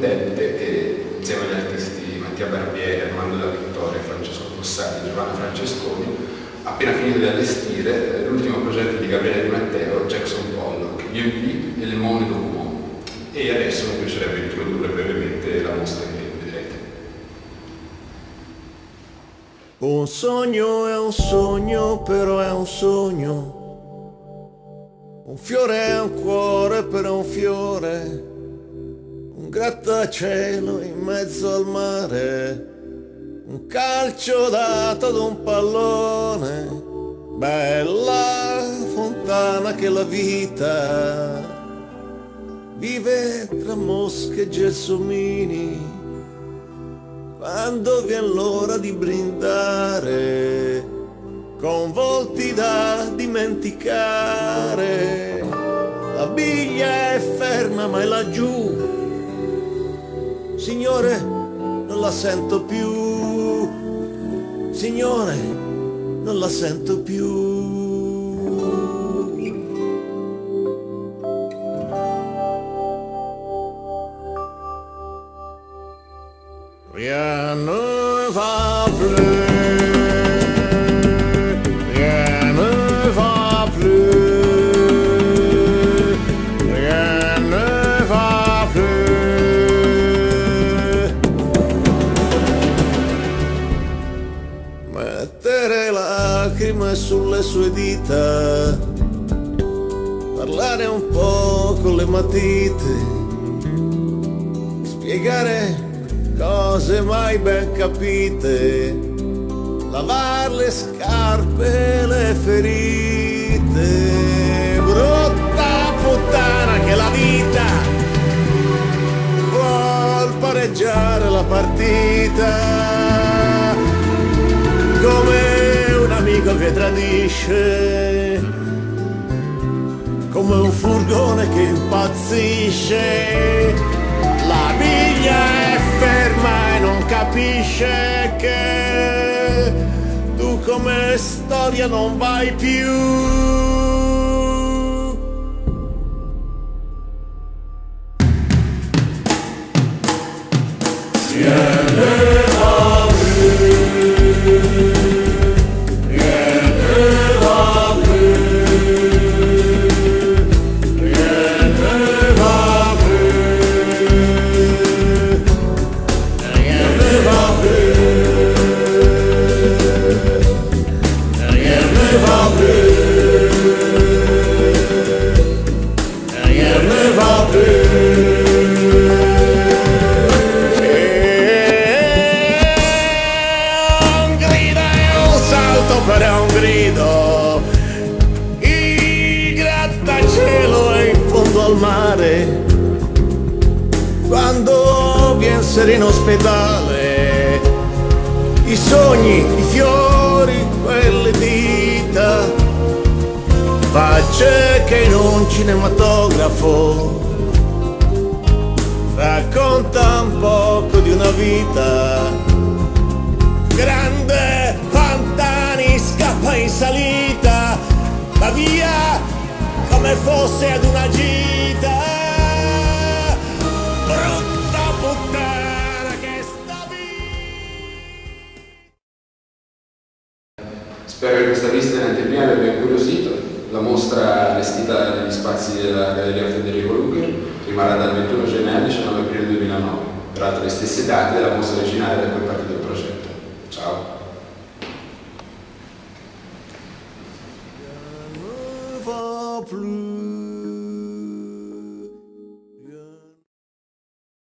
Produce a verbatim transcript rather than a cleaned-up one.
contente che insieme agli artisti Mattia Barbieri, Armando Della Vittoria, Francesco Fossati, Giovanna Francesconi, appena finito di allestire l'ultimo progetto di Gabriele Di Matteo, Jackson Pollock, U and P e Le Monde Document. E adesso mi piacerebbe introdurre brevemente la mostra che vedrete. Un sogno è un sogno, però è un sogno. Un fiore è un cuore, però è un fiore. Un grattacielo in mezzo al mare. Un calcio dato ad un pallone. Bella fontana che la vita vive tra mosche e gelsomini. Quando viene l'ora di brindare, con volti da dimenticare, la biglia è ferma ma è laggiù. Signore, non la sento più. Signore, non la sento più. Rien ne va plus, rien ne va plus, rien ne va plus. Mettere lacrime sulle sue dita, parlare un po' con le matite, spiegare cose mai ben capite, lavar le scarpe e le ferite. Brutta puttana che la vita vuol pareggiare la partita, come un amico che tradisce, come un furgone che impazzisce. La biglia è ferma e non capisce che tu come storia non vai più. Rien ne va plus, rien ne va plus, rien ne va per un grido, il grattacielo è in fondo al mare. Quando viene sereno ospedale, i sogni, i fiori, quelle dita, facce che in un cinematografo racconta un poco di una vita. Grande Pantani scappa in salita, va via come fosse ad una gita. Brutta puttana che sta via. Spero che questa visita in anteprima vi abbia incuriosito. La mostra allestita negli spazi della Galleria Federico Luger rimarrà dal ventuno gennaio al diciannove aprile duemilanove, peraltro le stesse date della mostra originale da cui è partito il progetto. Ciao. Plus